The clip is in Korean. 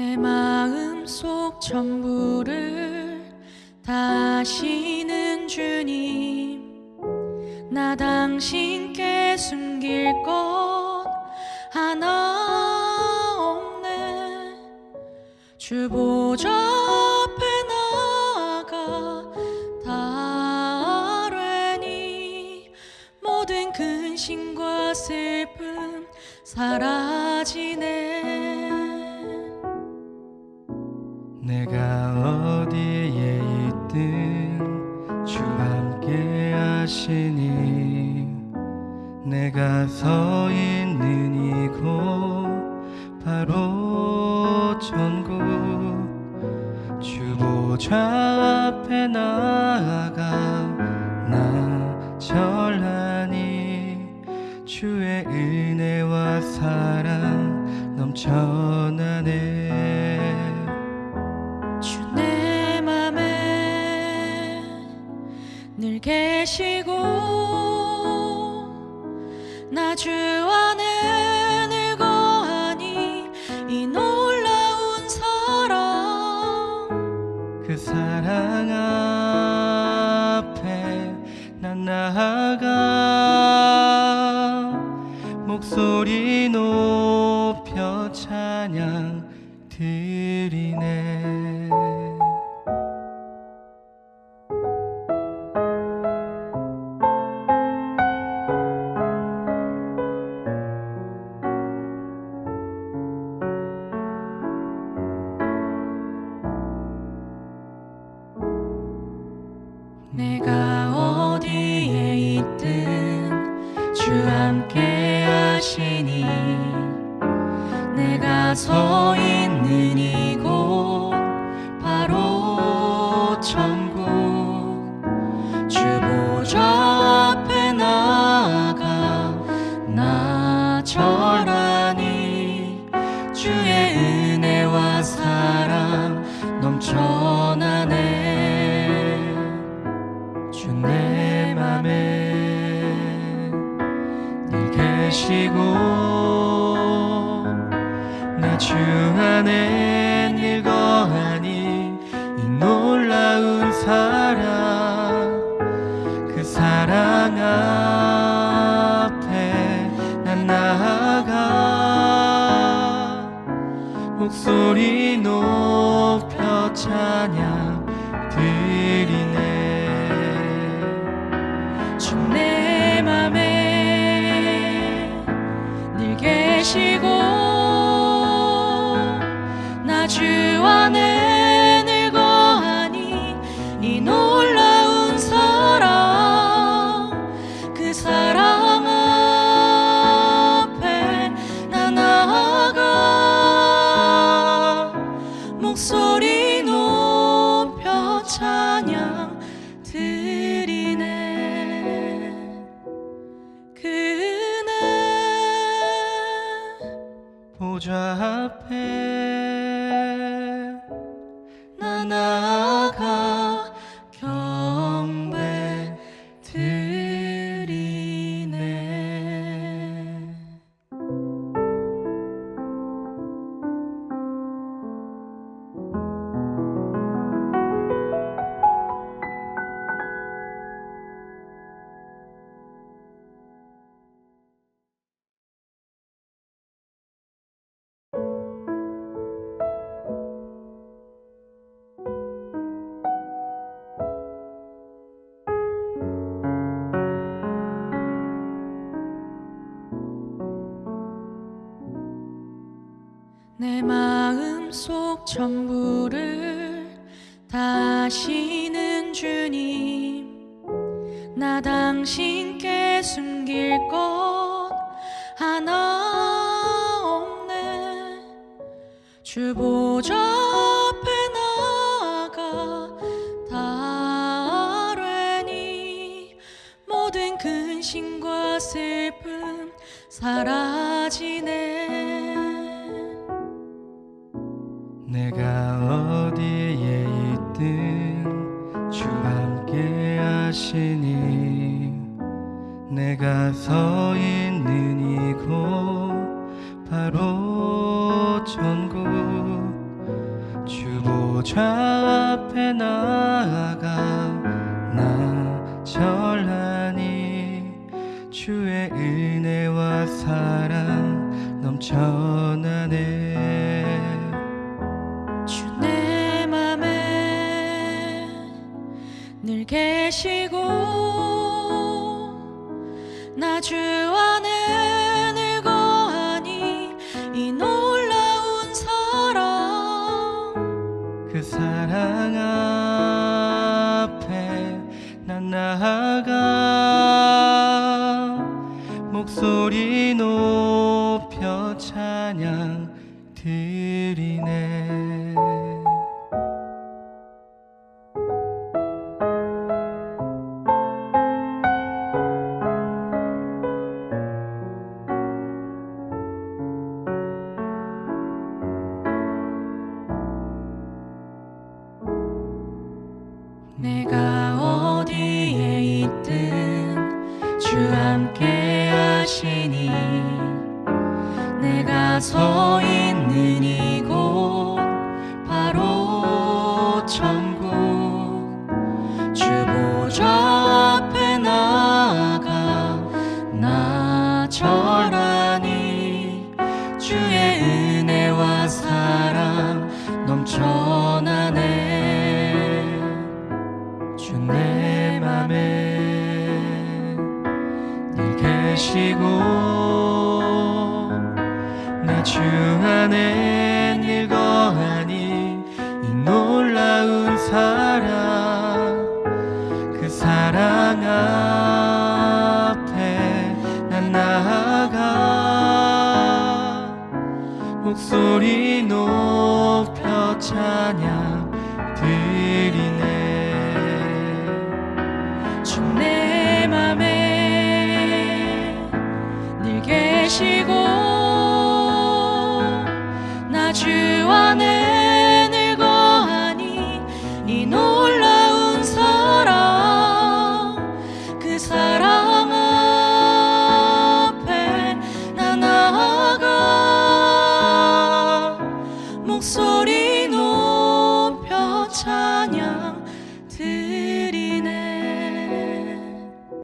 내 마음속 전부를 다시는 주님, 나 당신께 숨길 것 하나 없네. 주 보좌 앞에 나아가 다뢰니 모든 근심과 슬픔 사라지네. 내가 어디에 있든 주 함께 하시니, 내가 서 있는 이곳 바로 천국. 주 보좌 앞에 나아가 나 절하니 주의 은혜와 사랑 넘쳐나네. 주 내 맘에 늘 계시고 나 주 안에 늘 거하니 이 놀라운 사랑, 그 사랑 앞에 난 나아가 목소리 높여 찬양 드리네. 내가 어디에 있든 주 함께 하시니, 내가 서 있는 이곳 바로 천국. 주 보좌 앞에 나아가 나 절하니 주의 은혜와 사랑 넘쳐나네. 주 내 맘에 늘 계시고 나 주 안에 늘 거하니 이 놀라운 사랑, 그 사랑 앞에 난 나아가 목소리 높여 찬양 드리네. 주 내 맘에 늘 계시고 나 주 안에 늘 거하니 이 놀라운 사랑, 그 사랑 앞에 나 나아가 목소리 높여 찬양 드리네. 그네 보좌 앞에 나 나아가 경배 드리네. 내 마음속 전부를 다시는 주님, 나 당신께 숨길 것 하나 없네. 주 보좌 앞에 나아가 다뢰니 모든 근심과 슬픔 사라지네. 내가 어디에 있든 주 함께 하시니, 내가 서 있는 이곳 바로 천국. 보좌 앞에 나아가 나 절하니 주의 은혜와 사랑 넘쳐나네. 주 내 맘에 늘 계시고 나 주 안에 늘 거하니 이 놀라운 사랑, 그 사랑 앞에 난 나아가 목소리 높여 찬양 드리네. 내가 어디에 있든 주 함께 하시니 내가 서 있는 이곳 바로 천국. 주 보좌 앞에 나아가 나 절하니 주의 은혜와 사랑 넘쳐나네. 주 내 맘에 늘 계시고 나 주 안에 늘 거하니 이 놀라운 사랑, 그 사랑 앞에 난 나아가 목소리 높여 찬양 드리네. 주 내 맘에 늘 계시고